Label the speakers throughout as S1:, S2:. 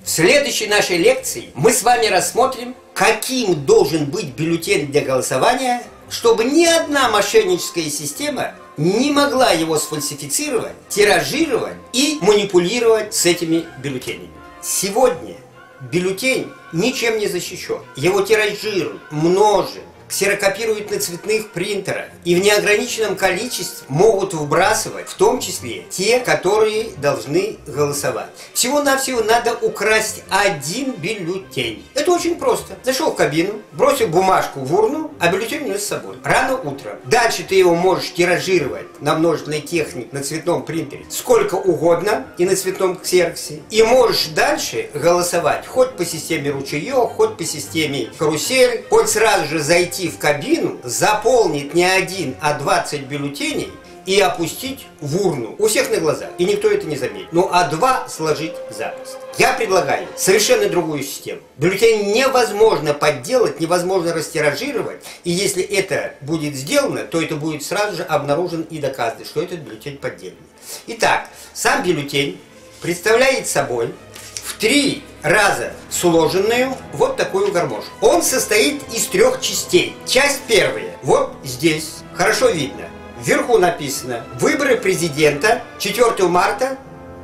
S1: В следующей нашей лекции мы с вами рассмотрим, каким должен быть бюллетень для голосования, чтобы ни одна мошенническая система не могла его сфальсифицировать, тиражировать и манипулировать с этими бюллетенями. Сегодня бюллетень ничем не защищен. Его тиражируют, множат, ксерокопируют на цветных принтерах и в неограниченном количестве могут вбрасывать, в том числе те, которые должны голосовать. Всего-навсего надо украсть один бюллетень. Это очень просто. Зашел в кабину, бросил бумажку в урну, а бюллетень унес с собой. Рано утром. Дальше ты его можешь тиражировать на множественной технике, на цветном принтере, сколько угодно и на цветном ксероксе. И можешь дальше голосовать хоть по системе ручеек, хоть по системе карусель, хоть сразу же зайти в кабину, заполнить не один, а 20 бюллетеней и опустить в урну у всех на глазах. И никто это не заметит. Ну а 2 сложить запросто. Я предлагаю совершенно другую систему. Бюллетень невозможно подделать, невозможно растиражировать. И если это будет сделано, то это будет сразу же обнаружен и доказано, что этот бюллетень поддельный. Итак, сам бюллетень представляет собой в 3 раза сложенную вот такую гармошку. Он состоит из 3 частей. Часть первая, вот здесь, хорошо видно. Вверху написано «Выборы президента 4 марта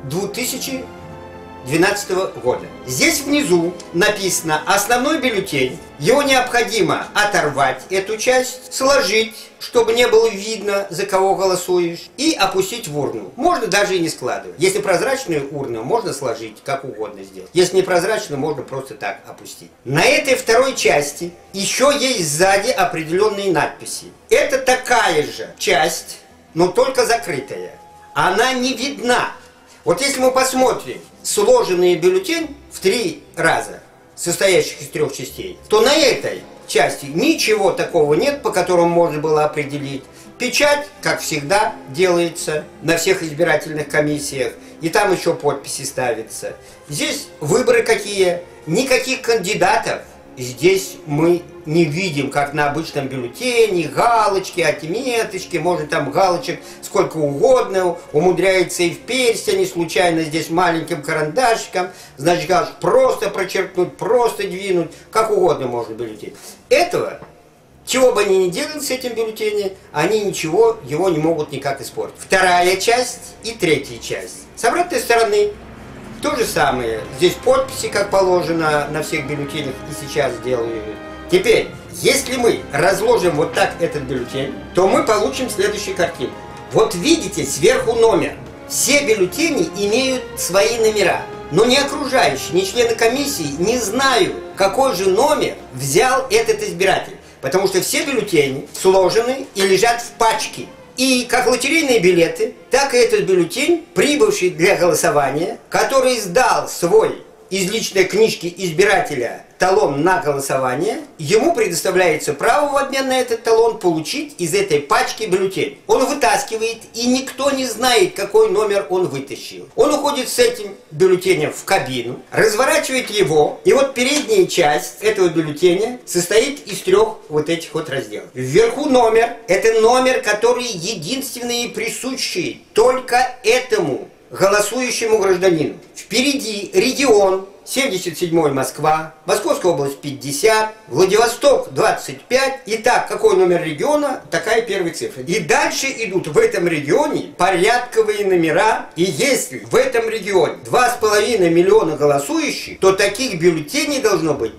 S1: 2012 года». Здесь внизу написано «Основной бюллетень». Его необходимо оторвать, эту часть, сложить, чтобы не было видно, за кого голосуешь, и опустить в урну. Можно даже и не складывать. Если прозрачную урну, можно сложить, как угодно сделать. Если не прозрачную, можно просто так опустить. На этой второй части еще есть сзади определенные надписи. Это такая же часть, но только закрытая. Она не видна. Вот если мы посмотрим сложенный бюллетень в 3 раза, состоящих из 3 частей, то на этой части ничего такого нет, по которому можно было определить. Печать, как всегда, делается на всех избирательных комиссиях, и там еще подписи ставятся. Здесь выборы какие, никаких кандидатов здесь мы не видим, как на обычном бюллетене, галочки, отметочки, может там галочек сколько угодно, умудряется и в перстень, случайно здесь маленьким карандашиком, значит галочку просто прочеркнуть, просто двинуть, как угодно можно бюллетень. Этого, чего бы они ни делали с этим бюллетенем, они ничего его не могут никак испортить. Вторая часть и третья часть. С обратной стороны то же самое. Здесь подписи, как положено, на всех бюллетенях и сейчас делают. Теперь, если мы разложим вот так этот бюллетень, то мы получим следующую картину. Вот видите, сверху номер. Все бюллетени имеют свои номера. Но ни окружающие, ни члены комиссии не знают, какой же номер взял этот избиратель. Потому что все бюллетени сложены и лежат в пачке. И как лотерейные билеты, так и этот бюллетень, прибывший для голосования, который сдал свой из личной книжки избирателя талон на голосование, ему предоставляется право в обмен на этот талон получить из этой пачки бюллетень. Он вытаскивает, и никто не знает, какой номер он вытащил. Он уходит с этим бюллетенем в кабину, разворачивает его, и вот передняя часть этого бюллетеня состоит из 3 вот этих вот разделов. Вверху номер, это номер, который единственный и присущий только этому голосующему гражданину. Впереди регион, 77-й Москва, Московская область 50, Владивосток 25. Итак, какой номер региона, такая первая цифра. И дальше идут в этом регионе порядковые номера. И если в этом регионе 2,5 миллиона голосующих, то таких бюллетеней должно быть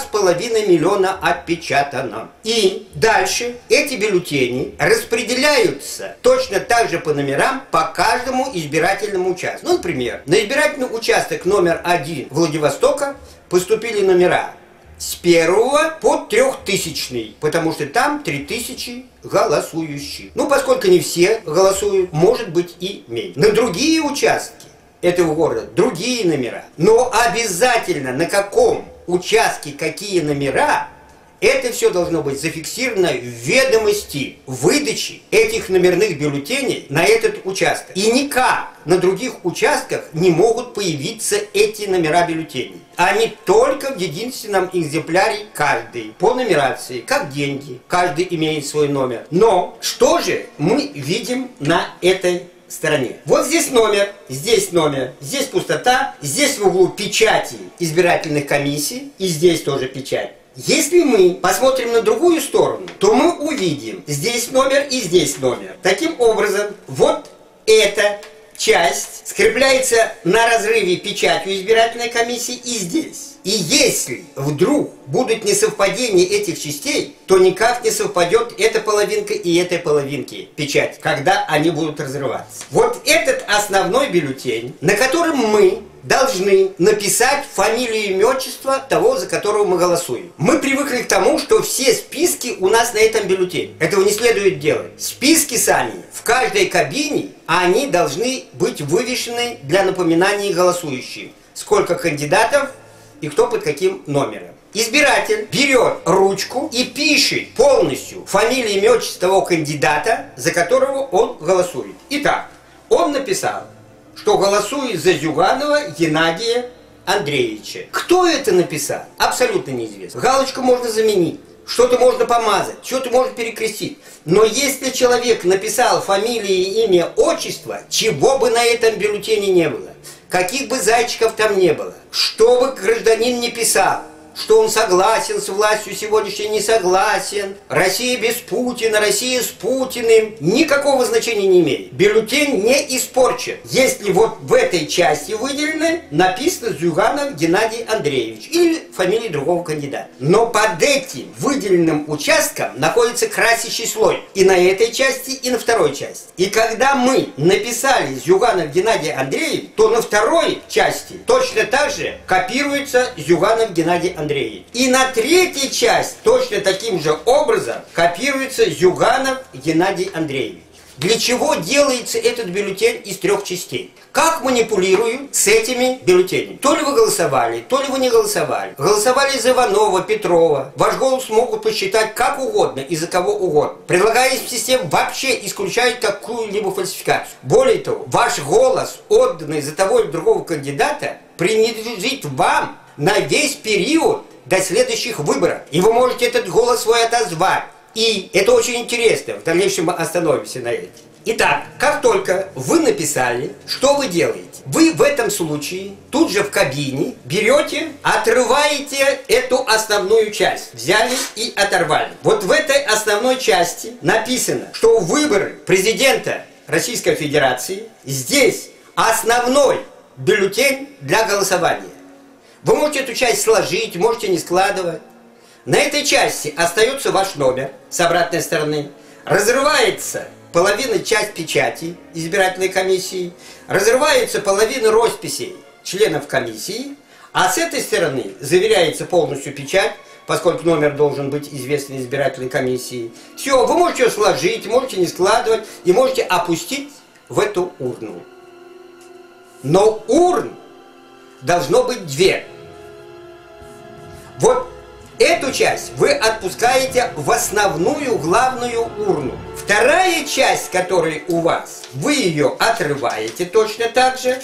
S1: 2,5 миллиона отпечатано. И дальше эти бюллетени распределяются точно так же по номерам по каждому избирательному участку. Ну, например, на избирательный участок номер 1 Владивостока поступили номера с 1 по 3000, потому что там 3000 голосующих. Ну, поскольку не все голосуют, может быть и меньше. На другие участки этого города другие номера. Но обязательно на каком участке какие номера, это все должно быть зафиксировано в ведомости выдачи этих номерных бюллетеней на этот участок. И никак на других участках не могут появиться эти номера бюллетеней. Они только в единственном экземпляре каждый. По нумерации, как деньги. Каждый имеет свой номер. Но что же мы видим на этой стороне. Вот здесь номер, здесь пустота, здесь в углу печати избирательных комиссий, и здесь тоже печать. Если мы посмотрим на другую сторону, то мы увидим здесь номер и здесь номер. Таким образом, вот эта часть скрепляется на разрыве печатью избирательной комиссии и здесь. И если вдруг будут несовпадения этих частей, то никак не совпадет эта половинка и этой половинки печать, когда они будут разрываться. Вот этот основной бюллетень, на котором мы должны написать фамилию и имя, отчество того, за которого мы голосуем. Мы привыкли к тому, что все списки у нас на этом бюллетене. Этого не следует делать. Списки сами в каждой кабине, они должны быть вывешены для напоминания голосующим. Сколько кандидатов и кто под каким номером. Избиратель берет ручку и пишет полностью фамилию, имя, отчество того кандидата, за которого он голосует. Итак, он написал, что голосует за Зюганова Геннадия Андреевича. Кто это написал? Абсолютно неизвестно. Галочку можно заменить, что-то можно помазать, что-то можно перекрестить. Но если человек написал фамилию, имя, отчество, чего бы на этом бюллетене не было, каких бы зайчиков там не было, что бы гражданин не писал, что он согласен с властью сегодняшней, не согласен, Россия без Путина, Россия с Путиным, никакого значения не имеет. Бюллетень не испорчен, если вот в этой части выделено, написано Зюганов Геннадий Андреевич или фамилия другого кандидата. Но под этим выделенным участком находится красящий слой и на этой части, и на второй части. И когда мы написали Зюганов Геннадий Андреевич, то на второй части точно так же копируется Зюганов Геннадий Андреевич. И на третьей части точно таким же образом копируется Зюганов Геннадий Андреевич. Для чего делается этот бюллетень из трех частей? Как манипулируют с этими бюллетенями? То ли вы голосовали, то ли вы не голосовали. Голосовали за Иванова, Петрова. Ваш голос могут посчитать как угодно и за кого угодно. Предлагая систему вообще исключать какую-либо фальсификацию. Более того, ваш голос, отданный за того или другого кандидата, принадлежит вам на весь период до следующих выборов. И вы можете этот голос свой отозвать. И это очень интересно. В дальнейшем мы остановимся на этом. Итак, как только вы написали, что вы делаете? Вы в этом случае тут же в кабине берете, отрываете эту основную часть. Взяли и оторвали. Вот в этой основной части написано, что выборы президента Российской Федерации здесь основной бюллетень для голосования. Вы можете эту часть сложить, можете не складывать. На этой части остается ваш номер с обратной стороны. Разрывается половина часть печати избирательной комиссии. Разрывается половина росписей членов комиссии. А с этой стороны заверяется полностью печать, поскольку номер должен быть известен избирательной комиссии. Все, вы можете ее сложить, можете не складывать и можете опустить в эту урну. Но урн должно быть две. Вот эту часть вы отпускаете в основную главную урну. Вторая часть, которая у вас, вы ее отрываете точно так же.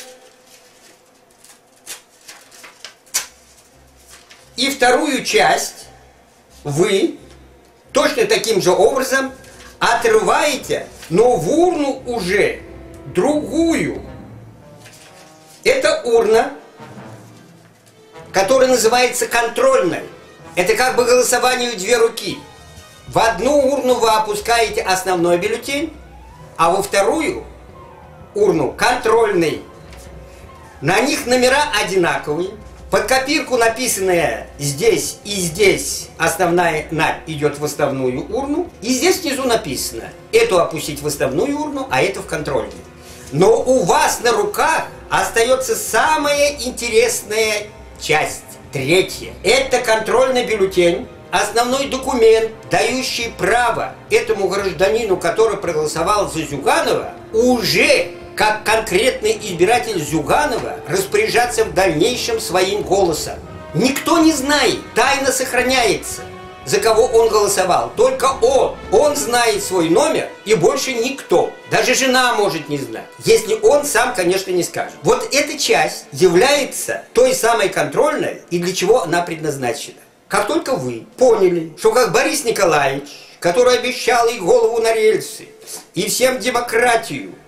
S1: И вторую часть вы точно таким же образом отрываете, но в урну уже другую. Это урна, которая называется контрольной. Это как бы голосование в две руки. В одну урну вы опускаете основной бюллетень, а во вторую урну контрольный. На них номера одинаковые. Под копирку написанное здесь и здесь основная идет в основную урну. И здесь внизу написано, эту опустить в основную урну, а эту в контрольную. Но у вас на руках остается самая интересная часть, третья. Это контрольный бюллетень, основной документ, дающий право этому гражданину, который проголосовал за Зюганова, уже как конкретный избиратель Зюганова распоряжаться в дальнейшем своим голосом. Никто не знает, тайна сохраняется, за кого он голосовал. Только он. Он знает свой номер, и больше никто. Даже жена может не знать, если он сам, конечно, не скажет. Вот эта часть является той самой контрольной, и для чего она предназначена. Как только вы поняли, что как Борис Николаевич, который обещал и голову на рельсы, и всем демократию,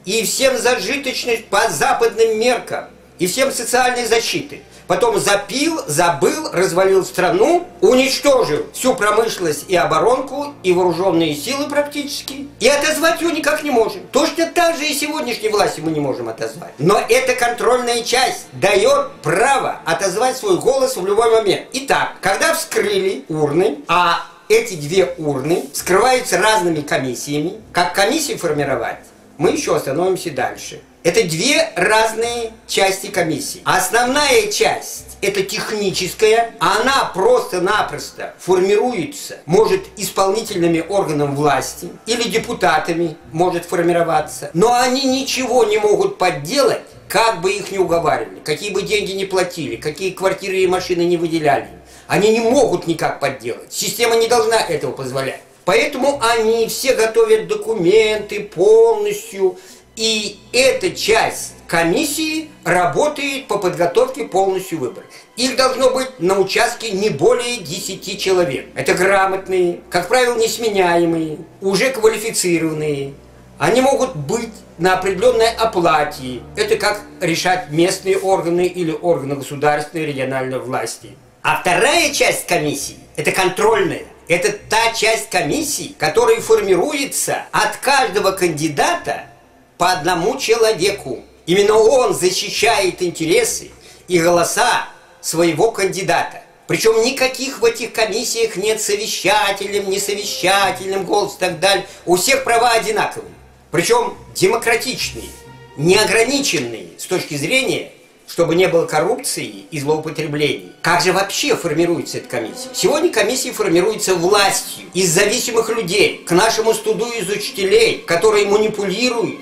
S1: и всем зажиточность по западным меркам, и всем социальной защиты. Потом запил, забыл, развалил страну, уничтожил всю промышленность и оборонку, и вооруженные силы практически. И отозвать его никак не можем. Точно так же и сегодняшней власти мы не можем отозвать. Но эта контрольная часть дает право отозвать свой голос в любой момент. Итак, когда вскрыли урны, а эти две урны скрываются разными комиссиями, как комиссии формировать, мы еще остановимся дальше. Это две разные части комиссии. Основная часть – это техническая. Она просто-напросто формируется, может исполнительными органами власти или депутатами может формироваться. Но они ничего не могут подделать, как бы их ни уговаривали, какие бы деньги ни платили, какие квартиры и машины не выделяли. Они не могут никак подделать. Система не должна этого позволять. Поэтому они все готовят документы полностью. И эта часть комиссии работает по подготовке полностью выборов. Их должно быть на участке не более 10 человек. Это грамотные, как правило, несменяемые, уже квалифицированные. Они могут быть на определенной оплате. Это как решать местные органы или органы государственной региональной власти. А вторая часть комиссии – это контрольная. Это та часть комиссии, которая формируется от каждого кандидата по одному человеку. Именно он защищает интересы и голоса своего кандидата. Причем никаких в этих комиссиях нет совещательным, несовещательным голос и так далее. У всех права одинаковые. Причем демократичные, неограниченные с точки зрения, чтобы не было коррупции и злоупотреблений. Как же вообще формируется эта комиссия? Сегодня комиссия формируется властью из зависимых людей, к нашему стыду из учителей, которые манипулируют,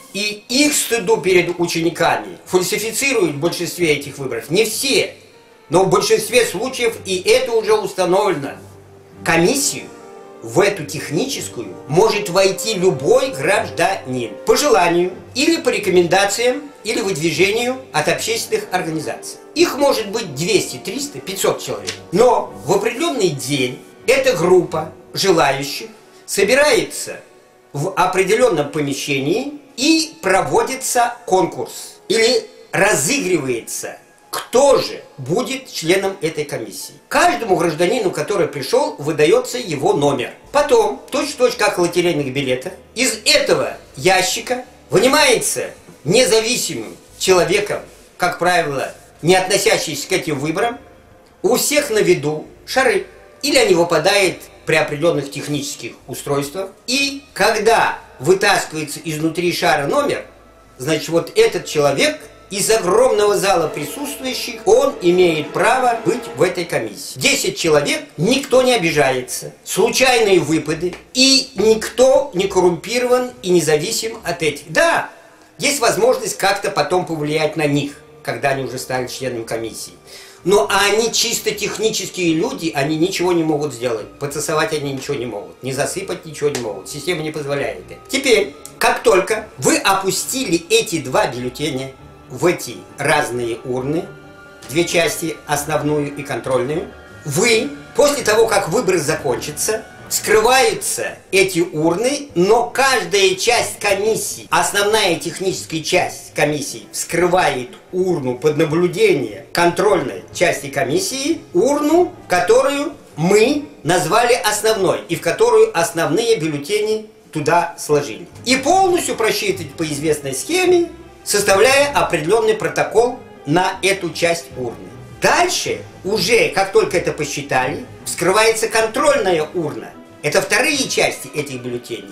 S1: и их стыду перед учениками фальсифицируют в большинстве этих выборов. Не все, но в большинстве случаев, и это уже установлено. Комиссию в эту техническую может войти любой гражданин по желанию или по рекомендациям, или выдвижению от общественных организаций. Их может быть 200, 300, 500 человек. Но в определенный день эта группа желающих собирается в определенном помещении и проводится конкурс. Или разыгрывается, кто же будет членом этой комиссии. Каждому гражданину, который пришел, выдается его номер. Потом, точь-в-точь как в лотерейных билетах, из этого ящика вынимается независимым человеком, как правило, не относящийся к этим выборам, у всех на виду шары. Или они выпадают при определенных технических устройствах. И когда вытаскивается изнутри шара номер, значит, вот этот человек из огромного зала присутствующих, он имеет право быть в этой комиссии. 10 человек, никто не обижается. Случайные выпады, и никто не коррумпирован и не зависим от этих. Да, есть возможность как-то потом повлиять на них, когда они уже станут членами комиссии. Но они чисто технические люди, они ничего не могут сделать. Потасовать они ничего не могут. Не засыпать ничего не могут. Система не позволяет это. Теперь, как только вы опустили эти два бюллетеня в эти разные урны, две части, основную и контрольную, вы, после того, как выборы закончатся, скрываются эти урны, но каждая часть комиссии, основная техническая часть комиссии, вскрывает урну под наблюдение контрольной части комиссии, урну, которую мы назвали основной, и в которую основные бюллетени туда сложили. И полностью просчитывать по известной схеме, составляя определенный протокол на эту часть урны. Дальше, уже как только это посчитали, вскрывается контрольная урна. Это вторые части этих бюллетеней.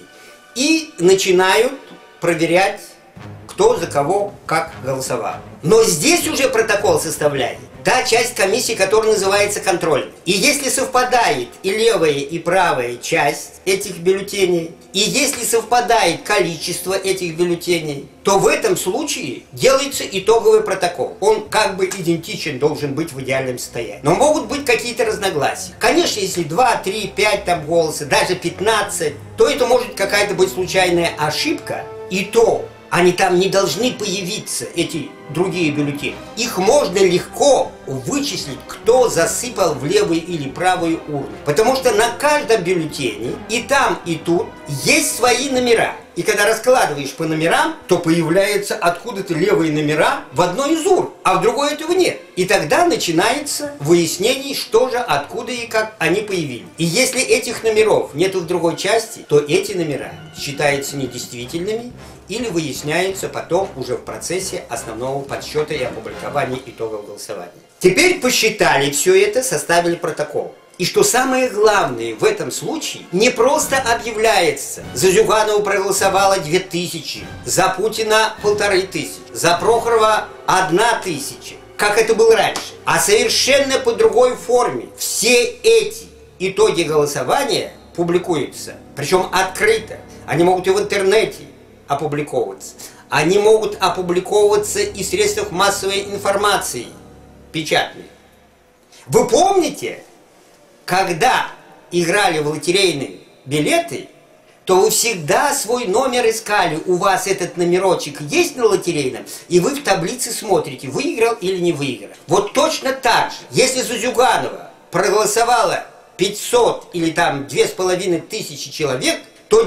S1: И начинают проверять, кто за кого как голосовал. Но здесь уже протокол составляет та часть комиссии, которая называется контрольной. И если совпадает и левая, и правая часть этих бюллетеней, и если совпадает количество этих бюллетеней, то в этом случае делается итоговый протокол. Он как бы идентичен должен быть в идеальном состоянии. Но могут быть какие-то разногласия. Конечно, если 2, 3, 5 там голоса, даже 15, то это может какая-то быть случайная ошибка. И то Они там не должны появиться, эти другие бюллетени. Их можно легко вычислить, кто засыпал в левую или правую урну. Потому что на каждом бюллетене и там, и тут есть свои номера. И когда раскладываешь по номерам, то появляются откуда-то левые номера в одной из урн, а в другой этого нет. И тогда начинается выяснение, что же, откуда и как они появились. И если этих номеров нету в другой части, то эти номера считаются недействительными или выясняются потом уже в процессе основного подсчета и опубликования итогов голосования. Теперь посчитали все это, составили протокол. И что самое главное в этом случае, не просто объявляется: за Зюганова проголосовало 2000, за Путина 1500, за Прохорова 1000, как это было раньше, а совершенно по другой форме. Все эти итоги голосования публикуются, причем открыто. Они могут и в интернете опубликовываться, они могут опубликовываться и в средствах массовой информации печатной. Вы помните, когда играли в лотерейные билеты, то вы всегда свой номер искали, у вас этот номерочек есть на лотерейном, и вы в таблице смотрите, выиграл или не выиграл. Вот точно так же, если за Зюганова проголосовало 500 или там 2500 человек, то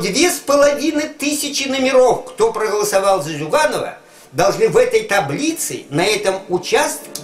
S1: 2500 номеров, кто проголосовал за Зюганова, должны в этой таблице, на этом участке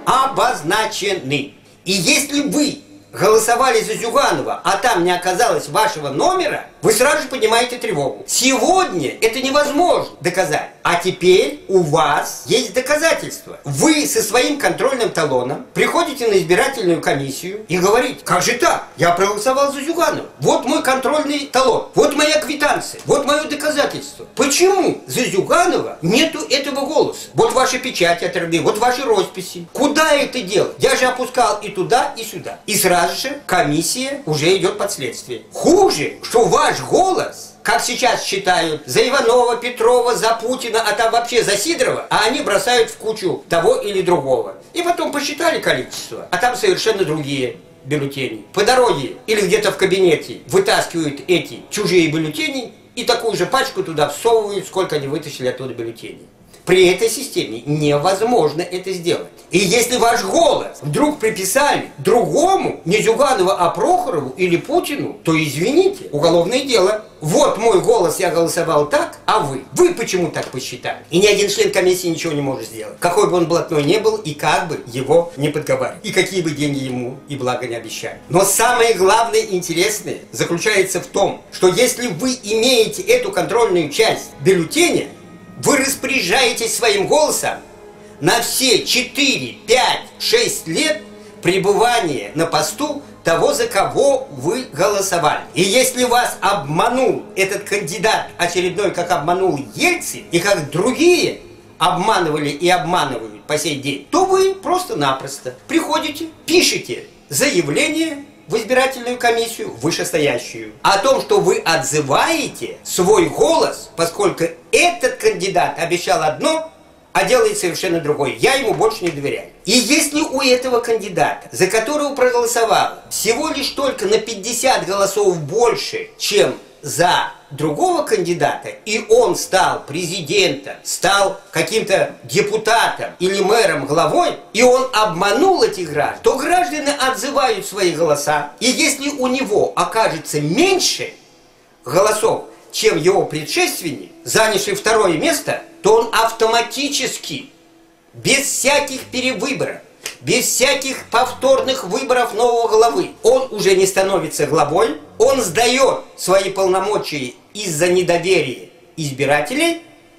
S1: обозначены. И если вы голосовали за Зюганова, а там не оказалось вашего номера, вы сразу же поднимаете тревогу. Сегодня это невозможно доказать. А теперь у вас есть доказательства. Вы со своим контрольным талоном приходите на избирательную комиссию и говорите: как же так? Я проголосовал за Зюганова. Вот мой контрольный талон. Вот моя квитанция. Вот мое доказательство. Почему за Зюганова нету этого голоса? Вот ваши печати от РБ, вот ваши росписи. Куда это делать? Я же опускал и туда, и сюда. И сразу же комиссия уже идет под следствие. Хуже, что ваш голос, как сейчас считают, за Иванова, Петрова, за Путина, а там вообще за Сидорова, а они бросают в кучу того или другого. И потом посчитали количество, а там совершенно другие бюллетени. По дороге или где-то в кабинете вытаскивают эти чужие бюллетени и такую же пачку туда всовывают, сколько они вытащили оттуда бюллетеней. При этой системе невозможно это сделать. И если ваш голос вдруг приписали другому, не Зюганову, а Прохорову или Путину, то извините, уголовное дело. Вот мой голос, я голосовал так, а вы? Вы почему так посчитали? И ни один член комиссии ничего не может сделать. Какой бы он блатной не был, и как бы его не подговаривали. И какие бы деньги ему и блага не обещали. Но самое главное и интересное заключается в том, что если вы имеете эту контрольную часть бюллетеня, вы распоряжаетесь своим голосом на все 4, 5, 6 лет пребывания на посту того, за кого вы голосовали. И если вас обманул этот кандидат очередной, как обманул Ельцин, и как другие обманывали и обманывают по сей день, то вы просто-напросто приходите, пишете заявление в избирательную комиссию вышестоящую о том, что вы отзываете свой голос, поскольку этот кандидат обещал одно, а делает совершенно другое. Я ему больше не доверяю. И если у этого кандидата, за которого проголосовало всего лишь только на 50 голосов больше, чем за другого кандидата, и он стал президентом, стал каким-то депутатом или мэром, главой, и он обманул этих граждан, то граждане отзывают свои голоса. И если у него окажется меньше голосов, чем его предшественник, занявший второе место, то он автоматически, без всяких перевыборов, без всяких повторных выборов нового главы, он уже не становится главой, он сдает свои полномочия из-за недоверия избирателей,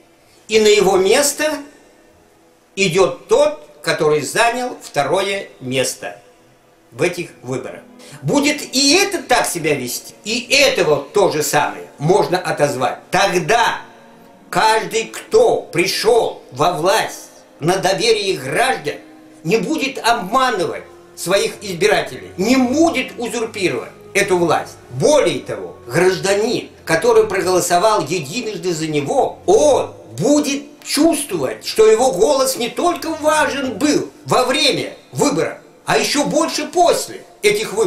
S1: и на его место идет тот, который занял второе место в этих выборах. Будет и этот так себя вести, и этого то же самое можно отозвать. Тогда каждый, кто пришел во власть на доверие граждан, не будет обманывать своих избирателей, не будет узурпировать эту власть. Более того, гражданин, который проголосовал единожды за него, он будет чувствовать, что его голос не только важен был во время выборов, а еще больше после этих выборов.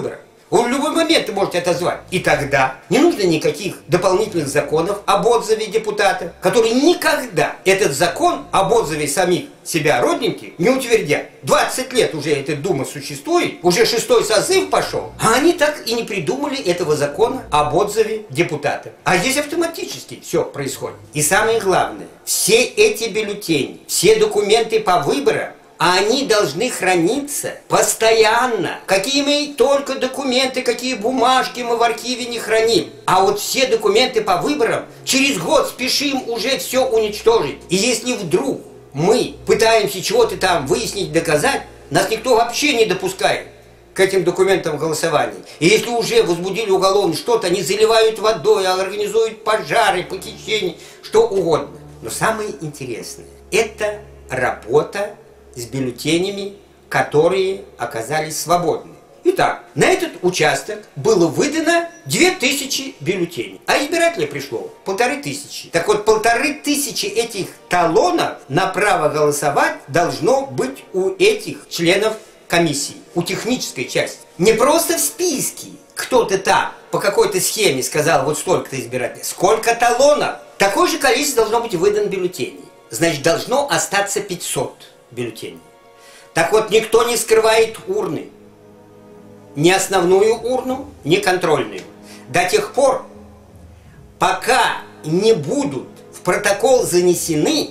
S1: Он в любой момент ты можете отозвать. И тогда не нужно никаких дополнительных законов об отзыве депутата, которые никогда этот закон об отзыве самих себя родненьких не утвердят. 20 лет уже эта Дума существует, уже 6-й созыв пошел, а они так и не придумали этого закона об отзыве депутата. А здесь автоматически все происходит. И самое главное, все эти бюллетени, все документы по выборам, они должны храниться постоянно. Какие мы только документы, какие бумажки мы в архиве не храним. А вот все документы по выборам через год спешим уже все уничтожить. И если вдруг мы пытаемся чего-то там выяснить, доказать, нас никто вообще не допускает к этим документам голосования. И если уже возбудили уголовно что-то, они заливают водой, организуют пожары, похищения, что угодно. Но самое интересное – это работа с бюллетенями, которые оказались свободны. Итак, на этот участок было выдано 2000 бюллетеней, а избирателей пришло 1500. Так вот, 1500 этих талонов на право голосовать должно быть у этих членов комиссии, у технической части. Не просто в списке кто-то там по какой-то схеме сказал, вот столько-то избирателей. Сколько талонов? Такое же количество должно быть выдано бюллетеней. Значит, должно остаться 500 бюллетеней. Так вот, никто не скрывает урны. Ни основную урну, ни контрольную. До тех пор, пока не будут в протокол занесены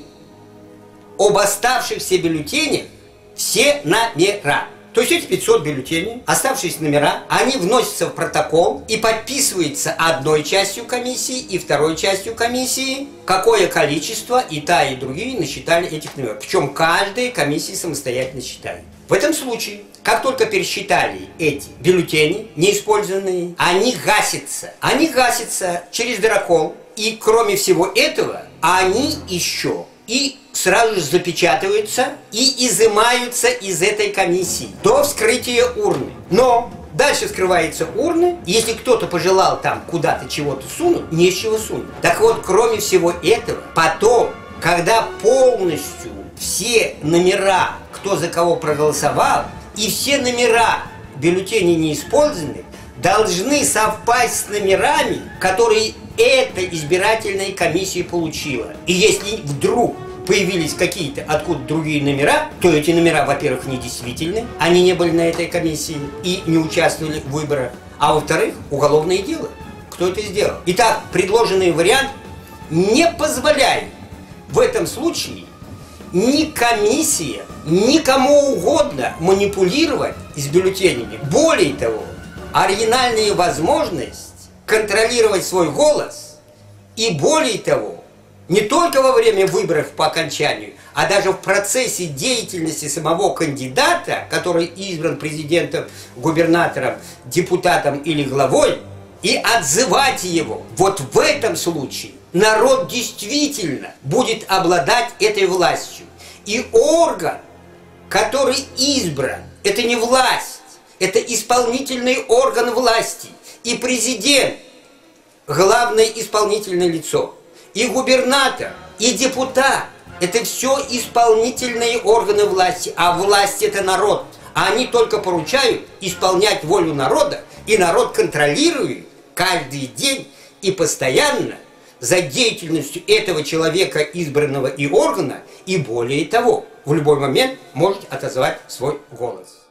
S1: об оставшихся бюллетенях все номера. То есть эти 500 бюллетеней, оставшиеся номера, они вносятся в протокол и подписываются одной частью комиссии и второй частью комиссии, какое количество и та, и другие насчитали этих номеров. Причем каждая комиссия самостоятельно считает. В этом случае, как только пересчитали эти бюллетени, неиспользованные, они гасятся. Они гасятся через дырокол. И кроме всего этого, они еще и сразу же запечатываются и изымаются из этой комиссии до вскрытия урны. Но дальше вскрывается урны, если кто-то пожелал там куда-то чего-то сунуть, нечего сунуть. Так вот, кроме всего этого, потом, когда полностью все номера, кто за кого проголосовал, и все номера бюллетеней неиспользованных должны совпасть с номерами, которые эта избирательная комиссия получила. И если вдруг появились какие-то откуда другие номера, то эти номера, во-первых, недействительны, они не были на этой комиссии и не участвовали в выборах, а во-вторых, уголовное дело. Кто это сделал? Итак, предложенный вариант не позволяет в этом случае ни комиссия, ни кому угодно манипулировать с бюллетенями. Более того, оригинальная возможность контролировать свой голос и, более того, не только во время выборов по окончанию, а даже в процессе деятельности самого кандидата, который избран президентом, губернатором, депутатом или главой, и отзывать его. Вот в этом случае народ действительно будет обладать этой властью. И орган, который избран, это не власть, это исполнительный орган власти. И президент – главное исполнительное лицо. И губернатор, и депутат – это все исполнительные органы власти. А власть – это народ. А они только поручают исполнять волю народа. И народ контролирует каждый день и постоянно за деятельностью этого человека, избранного и органа. И более того, в любой момент может отозвать свой голос.